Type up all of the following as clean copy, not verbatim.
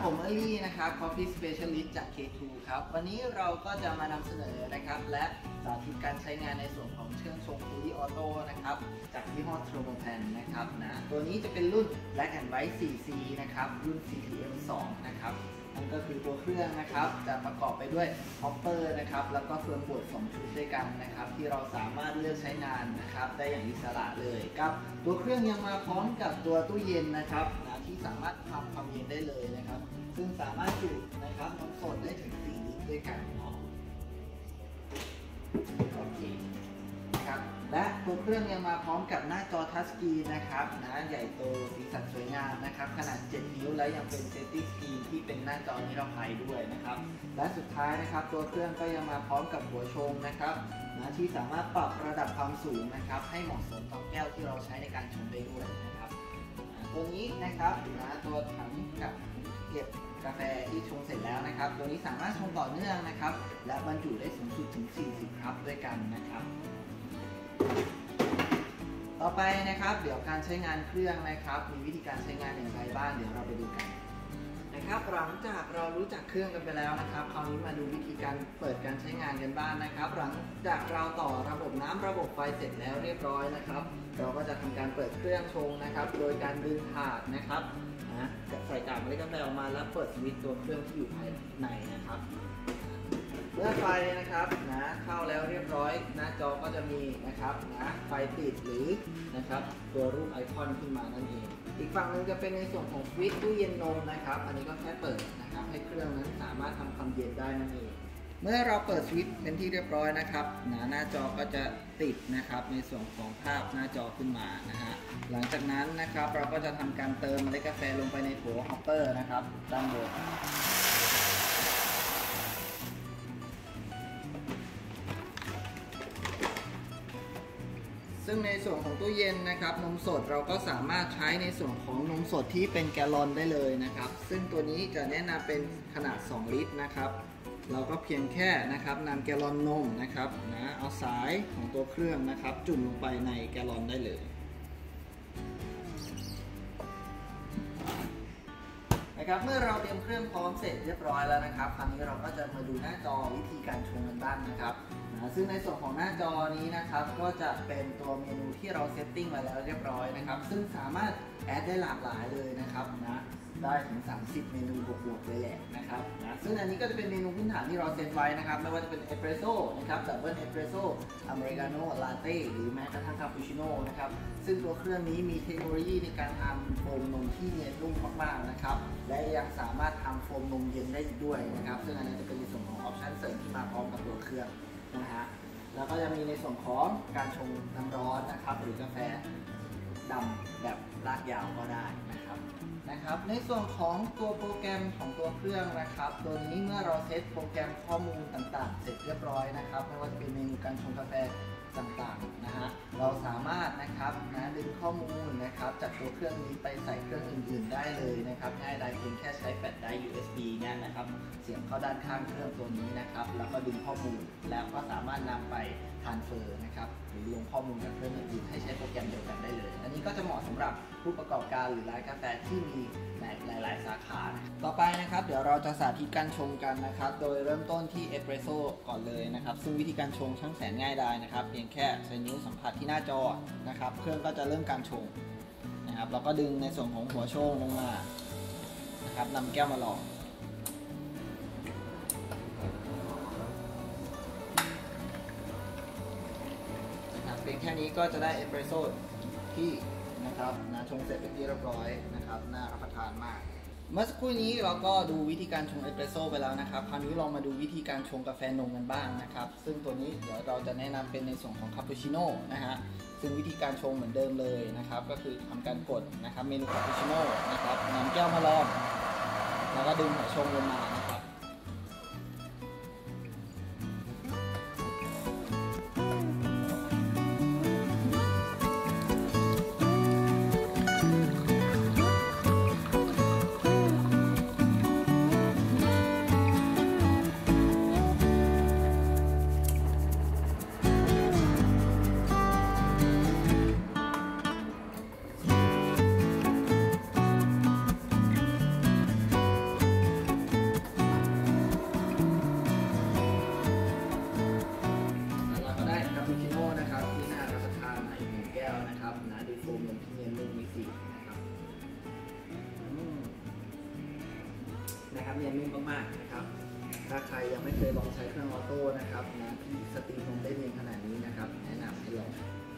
ผมอลี่นะครับ Coffee Specialist จาก K2 ครับวันนี้เราก็จะมานำเสนอนะครับและสาธิตการใช้งานในส่วนของเครื่องชง Fully Auto นะครับจากยี่ห้อ Thermopan นะครับตัวนี้จะเป็นรุ่น Black and White 4C นะครับรุ่น CTM 2นะครับนั่นก็คือตัวเครื่องนะครับจะประกอบไปด้วย Hopper นะครับแล้วก็เฟืองบด2ชุดด้วยกันนะครับที่เราสามารถเลือกใช้งานนะครับได้อย่างอิสระเลยครับตัวเครื่องยังมาพร้อมกับตัวตู้เย็นนะครับที่สามารถทำความเย็นได้เลยนะครับซึ่งสามารถจุนะครับนมสดได้ถึง4 ลิตรด้วยกันโอเคนะครับและตัวเครื่องยังมาพร้อมกับหน้าจอทัชสกรีนนะครับใหญ่โตสีสันสวยงามนะครับขนาด7 นิ้วและยังเป็นเซตติ้งสกรีนที่เป็นหน้าจอนิรภัยด้วยนะครับและสุดท้ายนะครับตัวเครื่องก็ยังมาพร้อมกับหัวชงนะครับที่สามารถปรับระดับความสูงนะครับให้เหมาะสมกับแก้วที่เราใช้ในการชงได้ด้วยนะครับตัวนี้นะครับตัวถังกับเก็บกาแฟที่ชงเสร็จแล้วนะครับตัวนี้สามารถชงต่อเนื่องนะครับและบรรจุได้สูงสุดถึง40 คัพด้วยกันนะครับต่อไปนะครับเดี๋ยวการใช้งานเครื่องนะครับมีวิธีการใช้งานอย่างไรบ้างเดี๋ยวเราไปดูกันนะครับหลังจากเรารู้จักเครื่องกันไปแล้วนะครับคราวนี้มาดูวิธีการเปิดการใช้งานกันบ้างนะครับหลังจากเราต่อระบบน้ำระบบไฟเสร็จแล้วเรียบร้อยนะครับเราก็จะทำการเปิดเครื่องชงนะครับโดยการดึงถาดนะครับใส่กากเมล็ดกาแฟออกมาแล้วเปิดสวิตช์ตัวเครื่องที่อยู่ภายในนะครับเมื่อไฟนะครับเข้าแล้วเรียบร้อยหน้าจอก็จะมีนะครับไฟติดหรือนะครับตัวรูปไอคอนขึ้นมานั่นเองอีกฝั่งนึงจะเป็นในส่วนของสวิตช์ตู้เย็นนมนะครับอันนี้ก็แค่เปิดนะครับให้เครื่องนั้นสามารถทำความเย็นได้นั่นเองเมื่อเราเปิดสวิตช์เป็นที่เรียบร้อยนะครับหน้าจอก็จะติดนะครับในส่วนของภาพหน้าจอขึ้นมานะฮะหลังจากนั้นนะครับเราก็จะทำการเติมเมล็ดกาแฟลงไปในโถฮอปเปอร์นะครับด้านบนซึ่งในส่วนของตู้เย็นนะครับนมสดเราก็สามารถใช้ในส่วนของนมสดที่เป็นแกลลอนได้เลยนะครับซึ่งตัวนี้จะแนะนำเป็นขนาด2 ลิตรนะครับเราก็เพียงแค่นะครับนำแกลลอนนมนะครับเอาสายของตัวเครื่องนะครับจุ่มลงไปในแกลลอนได้เลยนะครับเมื่อเราเตรียมเครื่องพร้อมเสร็จเรียบร้อยแล้วนะครับคราวนี้เราก็จะมาดูหน้าจอวิธีการชงกันบ้างนะครับซึ่งในส่วนของหน้าจอนี้นะครับก็จะเป็นตัวเมนูที่เราเซตติ้งมาแล้วเรียบร้อยนะครับซึ่งสามารถแอดได้หลากหลายเลยนะครับได้ถึง30 เมนูบวกๆเลยแหละนะครับซึ่งอันนี้ก็จะเป็นเมนูพื้นฐานที่เราเซตไว้นะครับไม่ว่าจะเป็นเอสเปรสโซ่นะครับดับเบิลเอสเปรสโซ่อเมริกาโน่ลาเต้หรือแม้กระทั่งคาปูชิโน่นะครับซึ่งตัวเครื่องนี้มีเทคโนโลยีในการทำโฟมนมที่เนียนนุ่มมากๆนะครับและยังสามารถทำโฟมนมเย็นได้อีกด้วยนะครับซึ่งอันนี้จะเป็นในส่วนของออปชั่นเสริมที่มาพร้อมกับตัวเครื่องนะฮะแล้วก็จะมีในส่วนของการชงน้ำร้อนนะครับหรือกาแฟดำแบบลากยาวก็ได้นะครับในส่วนของตัวโปรแกรมของตัวเครื่องนะครับตัวนี้เมื่อเราเซตโปรแกรมข้อมูลต่างๆเสร็จเรียบร้อยนะครับไม่ว่าจะเป็นเมนูการชงกาแฟต่างๆนะฮะเราสามารถนะครับดึงข้อมูลนะครับจากตัวเครื่องนี้ไปใส่เครื่องอื่นๆได้เลยนะครับง่ายดายเพียงแค่ใช้แฟลชไดรฟ์ USB เนี่ยนะครับเสียบเข้าด้านข้างเครื่องตัวนี้นะครับแล้วก็ดึงข้อมูลแล้วก็สามารถนำไปทรานสเฟอร์นะครับหรือลงข้อมูลกับเครื่องอื่นๆให้ใช้โปรแกรมเดียวกันได้เลยอันนี้ก็จะเหมาะสำหรับผู้ประกอบการหรือร้านกาแฟที่มีหลายๆสาขาต่อไปนะครับเดี๋ยวเราจะสาธิตการชงกันนะครับโดยเริ่มต้นที่เอสเปรสโซ่ก่อนเลยนะครับซึ่งวิธีการชงช่างแสนง่ายดายนะครับเพียงแค่ใช้นิ้วสัมผัสที่หน้าจอนะครับเครื่องก็จะเริ่มการชงนะครับเราก็ดึงในส่วนของหัวชงลงมานะครับนำแก้วมาหล่อเพียงแค่นี้ก็จะได้เอสเปรสโซ่ที่นะครับชงเสร็จเป็นที่เรียบร้อยนะครับน่ารับประทานมากเมื่อสักครู่นี้เราก็ดูวิธีการชงเอสเปรสโซ่ไปแล้วนะครับคราวนี้เรามาดูวิธีการชงกาแฟนมกันบ้างนะครับซึ่งตัวนี้เดี๋ยวเราจะแนะนำเป็นในส่วนของคาปูชิโน่นะฮะซึ่งวิธีการชงเหมือนเดิมเลยนะครับก็คือทำการกดนะครับเมนูคาปูชิโน่นะครับนำแก้วมาลองแล้วก็ดึงหัวชงลงมานะครับยังไม่เคยลองใช้เครื่องออโต้นะครับนะที่สตรีมนมได้เนียนขนาดนี้นะครับแนะนำให้ลอง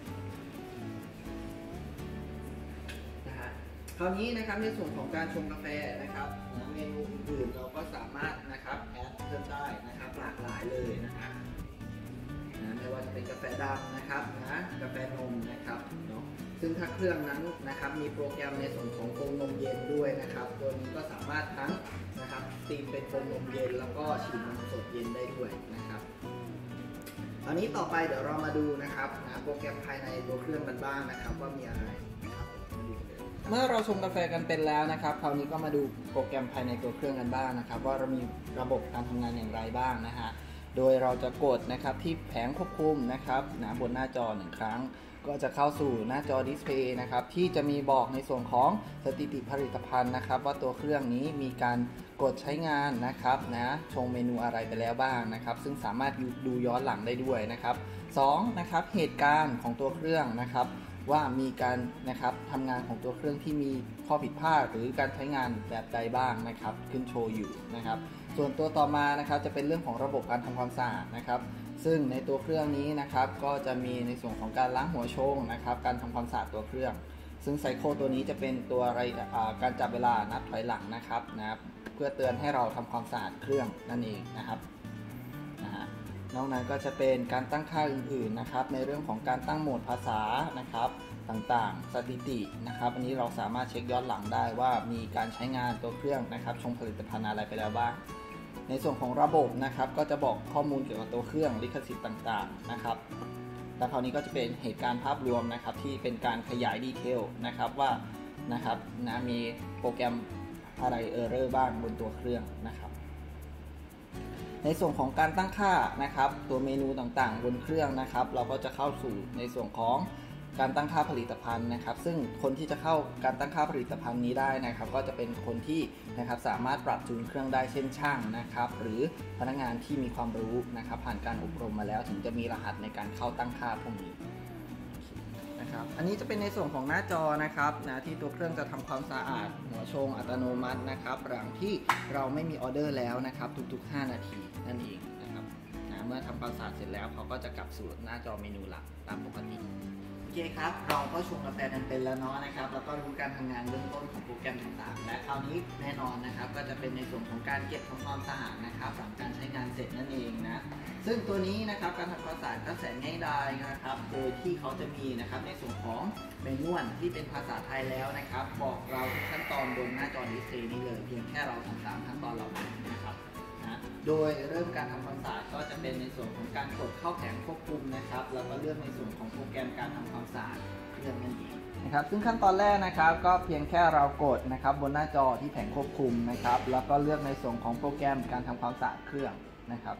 นะฮะคราวนี้นะครับในส่วนของการชงกาแฟนะครับเมนูอื่นๆเราก็สามารถนะครับแอดเพิ่มได้นะครับหลากหลายเลยนะครับไม่ว่าจะเป็นกาแฟดำนะครับนะกาแฟนมนะครับเนาะซึ่งถ้าเครื่องนั้นนะครับมีโปรแกรมในส่วนของโฟมนมเย็นด้วยนะครับตัวนี้ก็สามารถทั้งนะครับสตรีมเป็นโฟมนมเย็นแล้วก็ฉีดนมสดเย็นได้ด้วยนะครับตอนนี้ต่อไปเดี๋ยวเรามาดูนะครับโปรแกรมภายในตัวเครื่องกันบ้างนะครับว่ามีอะไรนะครับเมื่อเราชงกาแฟกันเป็นแล้วนะครับคราวนี้ก็มาดูโปรแกรมภายในตัวเครื่องกันบ้างนะครับว่าเรามีระบบการทำงานอย่างไรบ้างนะฮะโดยเราจะกดนะครับที่แผงควบคุมนะครับบนหน้าจอ1ครั้งก็จะเข้าสู่หน้าจอดิสเพย์นะครับที่จะมีบอกในส่วนของสถิติผลิตภัณฑ์นะครับว่าตัวเครื่องนี้มีการกดใช้งานนะครับชงเมนูอะไรไปแล้วบ้างนะครับซึ่งสามารถดูย้อนหลังได้ด้วยนะครับ2นะครับเหตุการณ์ของตัวเครื่องนะครับว่ามีการนะครับทำงานของตัวเครื่องที่มีข้อผิดพลาดหรือการใช้งานแบบใดบ้างนะครับขึ้นโชว์อยู่นะครับส่วนตัวต่อมานะครับจะเป็นเรื่องของระบบการทำความสะอาดนะครับซึ่งในตัวเครื่องนี้นะครับก็จะมีในส่วนของการล้างหัวชงนะครับการทำความสะอาดตัวเครื่องซึ่งไซโคตัวนี้จะเป็นตัวการจับเวลานับถอยหลังนะครับเพื่อเตือนให้เราทำความสะอาดเครื่องนั่นเองนะครับนอกนั้นก็จะเป็นการตั้งค่าอื่นๆนะครับในเรื่องของการตั้งโหมดภาษานะครับต่างๆสถิตินะครับอันนี้เราสามารถเช็คย้อนหลังได้ว่ามีการใช้งานตัวเครื่องนะครับชงผลิตภัณฑ์อะไรไปแล้วบ้างในส่วนของระบบนะครับก็จะบอกข้อมูลเกี่ยวกับตัวเครื่องลิขสิทธิ์ต่างๆนะครับแล้วคราวนี้ก็จะเป็นเหตุการณ์ภาพรวมนะครับที่เป็นการขยายดีเทลนะครับว่านะครับมีโปรแกรมอะไรเออร์เรอร์บ้างบนตัวเครื่องนะครับในส่วนของการตั้งค่านะครับตัวเมนูต่างๆบนเครื่องนะครับเราก็จะเข้าสู่ในส่วนของการตั้งค่าผลิตภัณฑ์นะครับซึ่งคนที่จะเข้าการตั้งค่าผลิตภัณฑ์นี้ได้นะครับก็จะเป็นคนที่นะครับสามารถปรับจูนเครื่องได้เช่นช่างนะครับหรือพนักงานที่มีความรู้นะครับผ่านการอบรมมาแล้วถึงจะมีรหัสในการเข้าตั้งค่าพวกนี้นะครับอันนี้จะเป็นในส่วนของหน้าจอนะครับที่ตัวเครื่องจะทำความสะอาดหัวชงอัตโนมัตินะครับหลังที่เราไม่มีออเดอร์แล้วนะครับทุกๆ5นาทีนั่นเองนะครับเมื่อทำความสะอาดเสร็จแล้วเขาก็จะกลับสู่หน้าจอเมนูหลักตามปกติโอเคครับเราก็ชงกาแฟกันเป็นแล้วเนาะนะครับแล้วก็รู้การทำงานเบื้องต้นของโปรแกรมต่างๆและคราวนี้แน่นอนนะครับก็จะเป็นในส่วนของการเก็บทำความสะอาดนะครับหลังการใช้งานเสร็จนั่นเองนะซึ่งตัวนี้นะครับการทำความสะอาดก็แสนง่ายดายนะครับโดยที่เขาจะมีนะครับในส่วนของเมนูที่เป็นภาษาไทยแล้วนะครับบอกเราทุกขั้นตอนบนหน้าจอดิสเพลย์นี้เลยเพียงแค่เราทำตามขั้นตอนเหล่านั้นนะครับโดยเริ่มการทำความสะอาดก็จะเป็นในส่วนของการกดเข้าแผงควบคุมนะครับแล้วก็เลือกในส่วนของโปรแกรมการทำความสะอาดเครื่องนั่นเองนะครับซึ่งขั้นตอนแรกนะครับก็เพียงแค่เรากดนะครับบนหน้าจอที่แผงควบคุมนะครับแล้วก็เลือกในส่วนของโปรแกรมการทำความสะอาดเครื่องนะครับ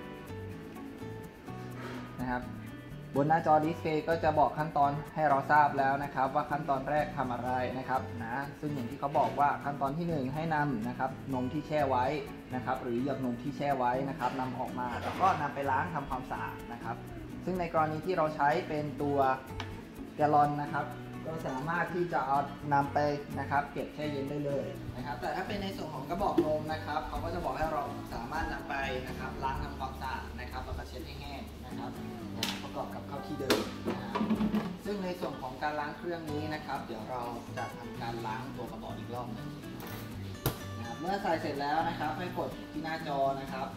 บนหน้าจอดิสเพลย์ก็จะบอกขั้นตอนให้เราทราบแล้วนะครับว่าขั้นตอนแรกทำอะไรนะครับซึ่งอย่างที่เขาบอกว่าขั้นตอนที่1ให้นำนะครับนมที่แช่ไว้นะครับหรือเหยือกนมที่แช่ไว้นะครับนำออกมาแล้วก็นำไปล้างทำความสะอาดนะครับซึ่งในกรณีที่เราใช้เป็นตัวแกลลอนนะครับก็สามารถที่จะเอานำไปนะครับเก็บแช่เย็นได้เลยนะครับแต่ถ้าเป็นในส่วนของกระบอกนมนะครับเขาก็จะบอกให้เราสามารถนำไปนะครับล้างทำความสะอาดนะครับแล้วก็เช็ดให้แห้งนะครับประกอบกับเข้าที่เดิมนะซึ่งในส่วนของการล้างเครื่องนี้นะครับเดี๋ยวเราจะทำการล้างตัวกระบอกอีกรอบนึงนะครับเมื่อใส่เสร็จแล้วนะครับให้กดที่หน้าจอนะครับ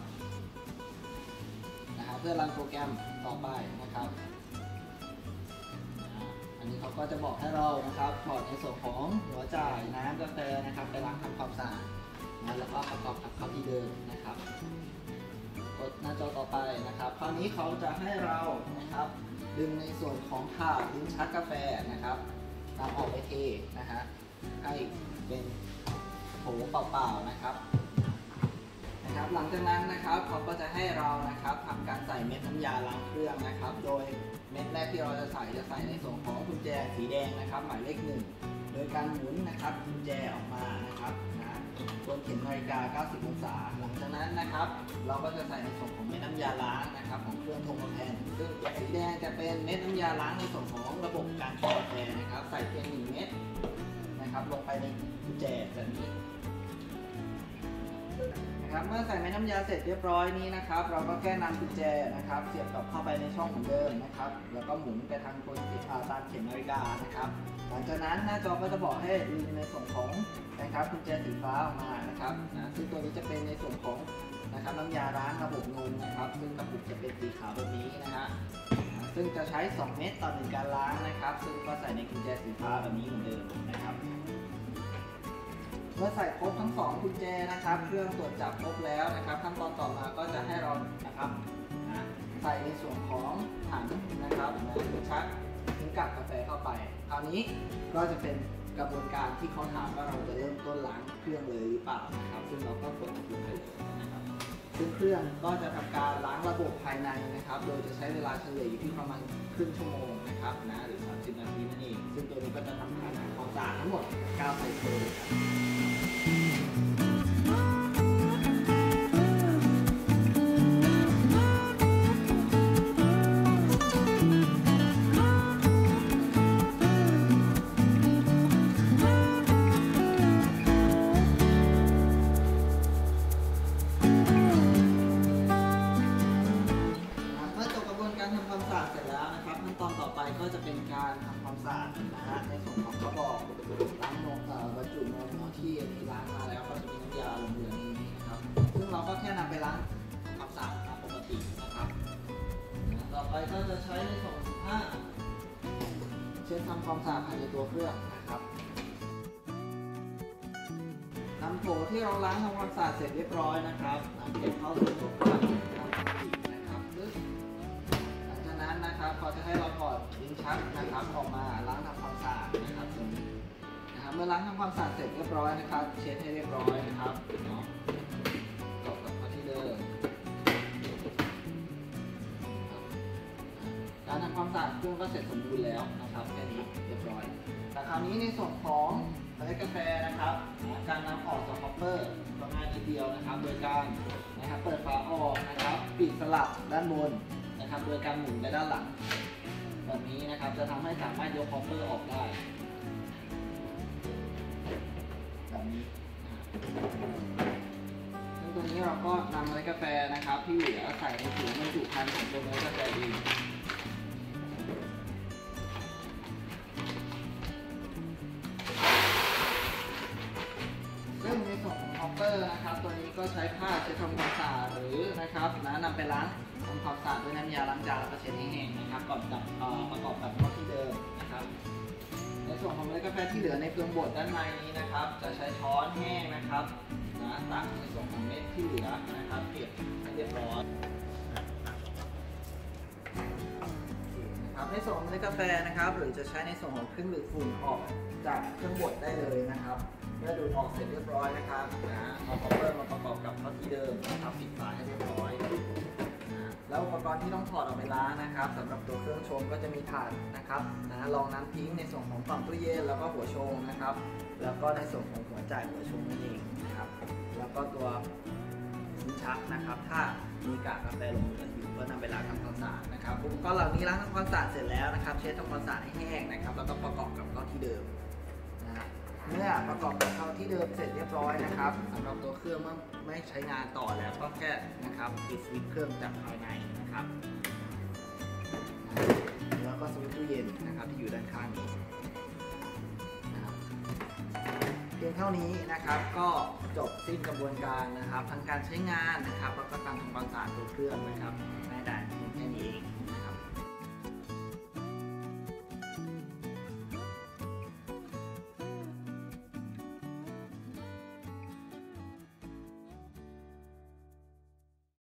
เพื่อรันโปรแกรมต่อไปนะครับอันนี้เขาก็จะบอกให้เรานะครับถอดในส่วนของหัวจ่ายน้ำกาแฟนะครับไปล้างทำความสะอาดแล้วก็ประกอบกับเข้าที่เดิมนะครับกดหน้าจอต่อไปนะครับคราวนี้เขาจะให้เรานะครับดึงในส่วนของถาดลิ้นชักกาแฟนะครับนำออกไปเทนะฮะให้เป็นโถเปล่าๆนะครับหลังจากนั้นนะครับเขาก็จะให้เรานะครับทำการใส่เม็ดน้ำยาล้างเครื่องนะครับโดยเม็ดแรกที่เราจะใส่ในส่วนของกุญแจสีแดงนะครับหมายเลข1โดยการหมุนนะครับกุญแจออกมานะครับบนเข็มนาฬิกา90องศาหลังจากนั้นนะครับเราก็จะใส่ในส่วนของเม็ดน้ำยาล้างนะครับของเครื่องชงกาแฟซึ่งสีแดงจะเป็นเม็ดน้ำยาล้างในส่วนของระบบการชงกาแฟนะครับใส่เพียง1เม็ดนะครับลงไปในกุญแจแบบนี้นะครับเมื่อใส่แม่น้ำยาเสร็จเรียบร้อยนี้นะครับเราก็แค่นำกุญแจนะครับเสียบกลับเข้าไปในช่องเหมือนเดิมนะครับแล้วก็หมุนไปทางคนตามเข็มนาฬิกานะครับหลังจากนั้นหน้าจอก็จะบอกให้ดึงในส่วนของนะครับกุญแจสีฟ้าออกมานะครับซึ่งตัวนี้จะเป็นในส่วนของนะครับน้ำยาล้างระบบนมนะครับซึ่งกระปุกจะเป็นสีขาวแบบนี้นะฮะซึ่งจะใช้2 เม็ดต่อ1การล้างนะครับซึ่งก็ใส่ในกุญแจสีฟ้าแบบนี้เหมือนเดิมนะครับเมื่อใส่ครบทั้ง2กุญแจนะครับเครื่องตรวจจับครบแล้วนะครับขั้นตอนต่อมาก็จะให้เรานะครับใส่ในส่วนของถังนะครับชักทิ้งกากกาแฟเข้าไปคราวนี้ก็จะเป็นกระบวนการที่เขาถามว่าเราจะเริ่มต้นล้างเครื่องเลยหรือเปล่านะครับซึ่งเราก็กดปุ่มไปเลยนะครับซึ่งเครื่องก็จะทำการล้างระบบภายในนะครับโดยจะใช้เวลาเฉลี่ยอยู่ที่ประมาณครึ่งชั่วโมงนะครับหรือ30 นาทีนั่นเองซึ่งตัวนี้ก็จะทำการทำความสะอาดทั้งหมด9 ไซเคิลเสร็จแล้วนะครับขั้นตอนต่อไปก็จะเป็นการทำความสะอาดนะฮะในส่วนของกระบอกล้างนมบรรจุนมที่ล้างมาแล้วก็จะมีน้ำยาลงเหลืองนี้นะครับซึ่งเราก็แค่นำไปล้างความสะอาดตามปกตินะครับต่อไปก็จะใช้ในส่วนของผ้าเช็ดทำความสะอาดภายในตัวเครื่องนะครับนำโถที่เราล้างทำความสะอาดเสร็จเรียบร้อยนะครับเก็บเข้าสู่ตัวเครื่องนะครับเขาจะให้เราถอดลิ้นชักนะครับออกมาล้างทำความสะอาดนะครับตรงนี้นะครับเมื่อล้างทำความสะอาดเสร็จเรียบร้อยนะครับเช็ดให้เรียบร้อยนะครับเนาะตกกับที่เดิมการทำความสะอาดเครื่องก็เสร็จสมบูรณ์แล้วนะครับแค่นี้เรียบร้อยแต่คราวนี้ในส่วนของเมล็ดกาแฟนะครับการนำออกจากฮอปเปอร์ก็ง่ายนิดเดียวนะครับโดยการนะครับเปิดฝาออกนะครับปิดสลักด้านบนโดยการหมุนไปด้านหลังแบบนี้นะครับจะทำให้สามารถยกฮอปเปอร์ออกได้แบบนี้ซึ่งตัวนี้เราก็นำเมล็ดกาแฟนะครับที่เหลือใส่ในถุงบรรจุภัณฑ์ของตัวเมล็ดกาแฟเองซึ่งในส่วนของฮอปเปอร์นะครับตัวนี้ก็ใช้ผ้าเช็ดทำความสะอาดหรือนะครับนำไปล้างทำความสะอาดด้วยน้ำยาล้างจานแล้วก็เช็ดให้แห้งนะครับก่อนจับประกอบกับท่อที่เดิมนะครับในส่วนของเมล็ดกาแฟที่เหลือในเปลือกบดด้านในนี้นะครับจะใช้ช้อนแห้งนะครับตักในส่วนของเม็ดที่เหลือนะครับเก็บให้เรียบร้อยนะครับในส่วนของเมล็ดกาแฟนะครับหรือจะใช้ในส่วนของเครื่องดูดฝุ่นออกจากเครื่องบดได้เลยนะครับเมื่อดูดออกเสร็จเรียบร้อยนะครับเอาฮอปเปอร์มาประกอบกับท่อที่เดิมนะครับปิดฝาให้เรียบร้อยแล้วอุปกรณ์ที่ต้องถอดออกไปล้างนะครับสำหรับตัวเครื่องชงก็จะมีถาดนะครับรองน้ำทิ้งในส่วนของกล่องตู้เย็นแล้วก็หัวชงนะครับแล้วก็ในส่วนของหัวจ่ายหัวชงนั่นเองนะครับแล้วก็ตัวลิ้นชักนะครับถ้ามีกากกาแฟลงเหลืออยู่ก็นำไปล้างทำความสะอาดนะครับอุปกรณ์เหล่านี้ล้างทำความสะอาดเสร็จแล้วนะครับเช็ดทำความสะอาดให้แห้งนะครับแล้วก็ประกอบกับเข้าที่เดิมเมื่อประกอบกับเข้าที่เดิมเสร็จเรียบร้อยนะครับสำหรับตัวเครื่องเมื่อไม่ใช้งานต่อแล้วก็แค่นะครับปิดสวิตช์เครื่องจากภายในนะครับแล้วก็สวิตช์ตู้เย็นนะครับที่อยู่ด้านข้างนี้นะครับเพียงเท่านี้นะครับก็จบสิ้นกระบวนการนะครับทั้งการใช้งานนะครับแล้วก็การทำความสะอาดตัวเครื่องนะครับง่ายดายเพียงแค่นี้เอง